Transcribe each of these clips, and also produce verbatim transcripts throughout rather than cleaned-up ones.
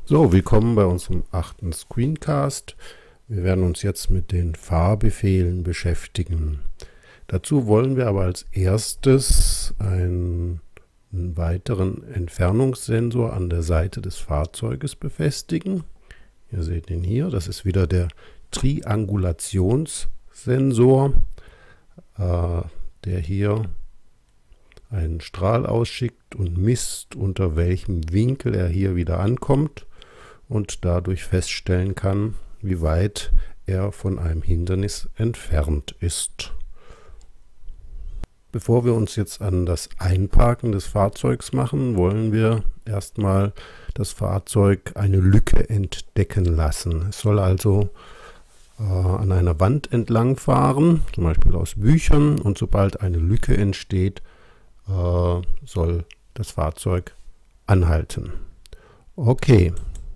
So, willkommen bei unserem achten Screencast. Wir werden uns jetzt mit den Fahrbefehlen beschäftigen. Dazu wollen wir aber als erstes einen, einen weiteren Entfernungssensor an der Seite des Fahrzeuges befestigen. Ihr seht ihn hier, das ist wieder der Triangulationssensor, äh, der hier einen Strahl ausschickt und misst, unter welchem Winkel er hier wieder ankommt und dadurch feststellen kann, wie weit er von einem Hindernis entfernt ist. Bevor wir uns jetzt an das Einparken des Fahrzeugs machen, wollen wir erstmal das Fahrzeug eine Lücke entdecken lassen. Es soll also äh, an einer Wand entlang fahren, zum Beispiel aus Büchern, und sobald eine Lücke entsteht, äh, soll das Fahrzeug anhalten. Okay.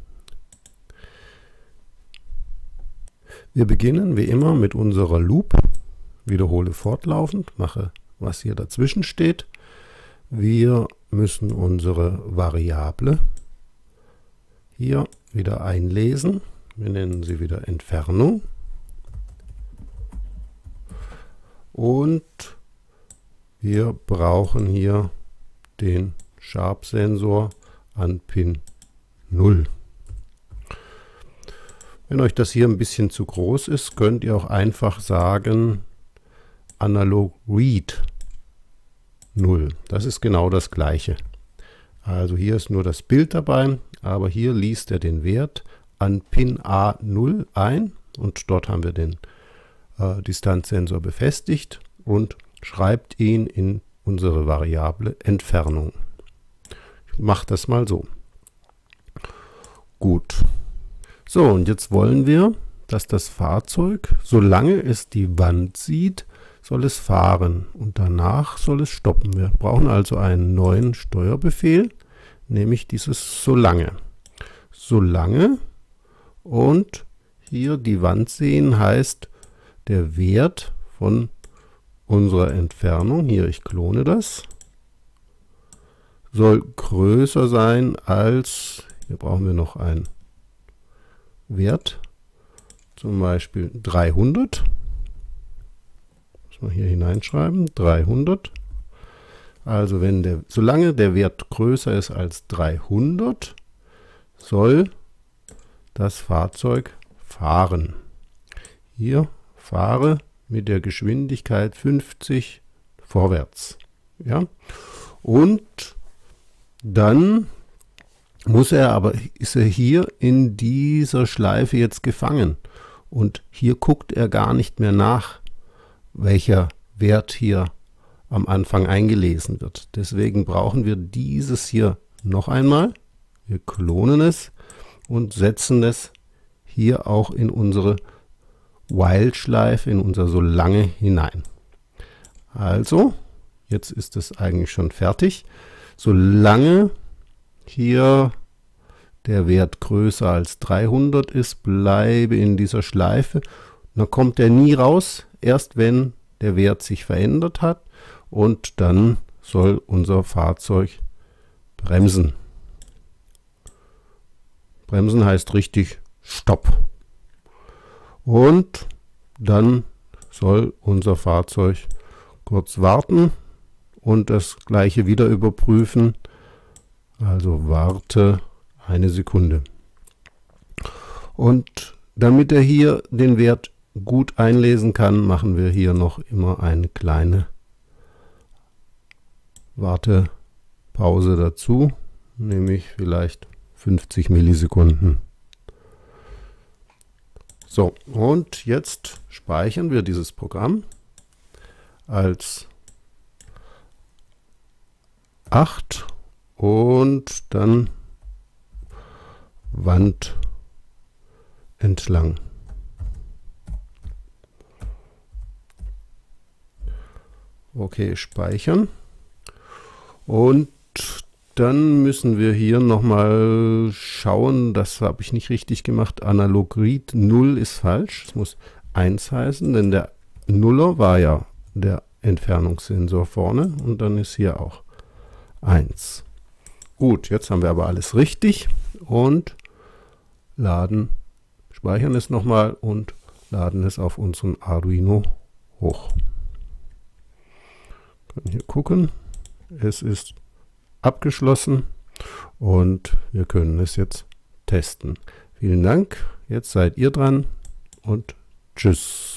Wir beginnen wie immer mit unserer Loop. Wiederhole fortlaufend, mache, was hier dazwischen steht. Wir müssen unsere Variable hier wieder einlesen. Wir nennen sie wieder Entfernung. Und wir brauchen hier den Sharp-Sensor an Pin null. Wenn euch das hier ein bisschen zu groß ist, könnt ihr auch einfach sagen Analog Read null. Das ist genau das gleiche. Also hier ist nur das Bild dabei, aber hier liest er den Wert an Pin A null ein und dort haben wir den äh, Distanzsensor befestigt und schreibt ihn in unsere Variable Entfernung. Ich mache das mal so. Gut. So, und jetzt wollen wir, dass das Fahrzeug, solange es die Wand sieht, soll es fahren und danach soll es stoppen. Wir brauchen also einen neuen Steuerbefehl, nämlich dieses solange. Solange und hier die Wand sehen heißt der Wert von unserer Entfernung, hier ich klone das, soll größer sein als, hier brauchen wir noch einen Wert, zum Beispiel dreihundert. Muss man hier hineinschreiben, dreihundert. Also wenn der, solange der Wert größer ist als dreihundert, soll das Fahrzeug fahren. Hier fahre mit der Geschwindigkeit fünfzig vorwärts. Ja? Und dann muss er aber, ist er hier in dieser Schleife jetzt gefangen. Und hier guckt er gar nicht mehr nach, welcher Wert hier am Anfang eingelesen wird. Deswegen brauchen wir dieses hier noch einmal. Wir klonen es und setzen es hier auch in unsere While-Schleife, in unser Solange hinein. Also, jetzt ist es eigentlich schon fertig. Solange hier der Wert größer als dreihundert ist, bleibe in dieser Schleife. Dann kommt er nie raus, erst wenn der Wert sich verändert hat, und dann soll unser Fahrzeug bremsen. Bremsen heißt richtig Stopp. Und dann soll unser Fahrzeug kurz warten und das gleiche wieder überprüfen. Also warte eine Sekunde. Und damit er hier den Wert gut einlesen kann, machen wir hier noch immer eine kleine Wartepause dazu, nämlich vielleicht fünfzig Millisekunden. So, und jetzt speichern wir dieses Programm als acht und dann Wand entlang. Okay, speichern. Und dann müssen wir hier nochmal schauen, das habe ich nicht richtig gemacht, Analog Read null ist falsch, es muss eins heißen, denn der Nuller war ja der Entfernungssensor vorne und dann ist hier auch eins. Gut, jetzt haben wir aber alles richtig und laden, speichern es nochmal und laden es auf unseren Arduino hoch. Wir können hier gucken, es ist abgeschlossen und wir können es jetzt testen. Vielen Dank, jetzt seid ihr dran und tschüss.